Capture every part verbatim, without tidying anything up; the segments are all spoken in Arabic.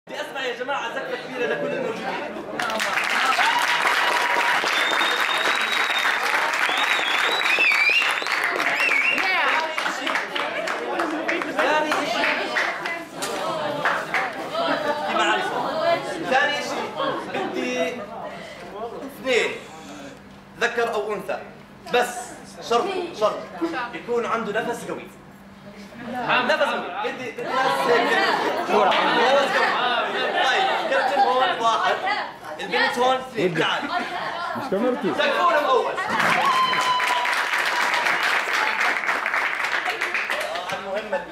بدي اسمع يا جماعه زكه كبيره لكل الموجودين. ثاني شيء ثاني شيء بدي اثنين ذكر او انثى، بس شرط شرط يكون عنده نفس قوي. نفس قوي بدي بدي ناس هيك. طيب كابتن هون واحد، البنت هون اثنين. تعال مش كاميرتي سقفونهم اول. المهمة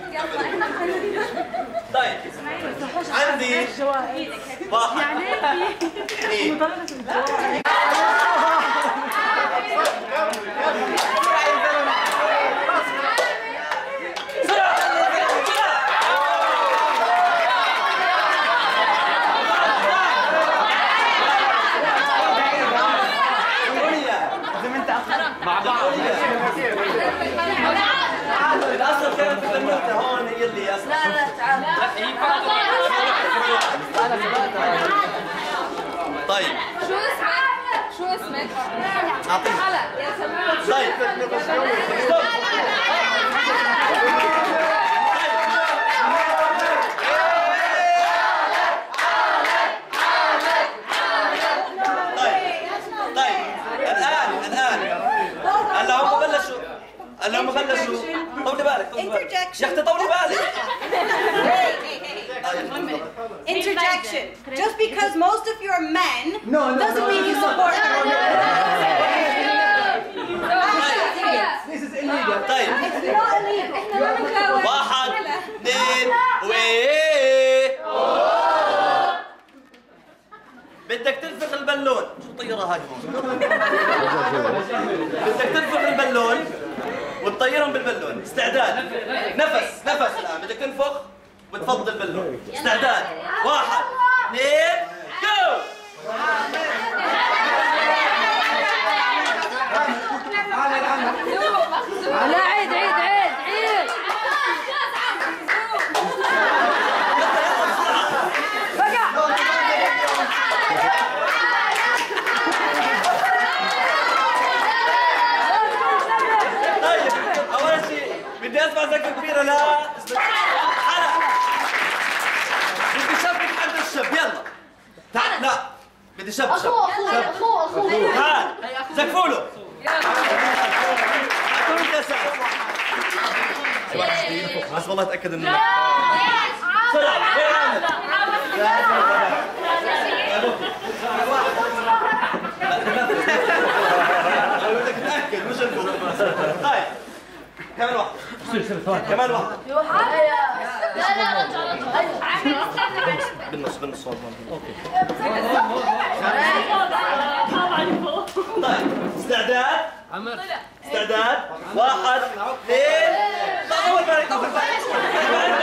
طيب عندي واحد اثنين مع بعض. الاصل كانت البنوته هون هي اللي اصلا. لا لا تعال. طيب شو اسمك؟ شو اسمك؟ اعطيني. هلا يا سماح. طيب هلا هم بلشوا. طولي بالك طولي بالك يا اختي، طولي بالك. Interjection. Just because most of you are men doesn't mean you support them. This is illegal. طيب It's not illegal. واحد اثنين و بدك تنفخ البالون. شو طيرها هاي هون؟ بدك تنفخ البالون وتطيرهم بالبالون. استعداد. نفس نفس الآن بدك تنفخ وتفض البالون. استعداد. واحد اثنين جو. لا عيد عيد عيد عيد. بدي اسمع زكه كبيره. لا حلا بدي شبك عند الشب. يلا تعال. لا بدي شب شب اخوه اخوه اخوه اخوه. تعال زكفوا له. اعطوني كاسات بس والله اتاكد انه بسرعه. وين عامر؟ بدك تتاكد مش الفوق. طيب كمان واحد كمان واحد. لا لا رجع بالنص بالنص. اوكي طيب استعداد. استعداد. واحد اثنين. طول بالك طول بالك.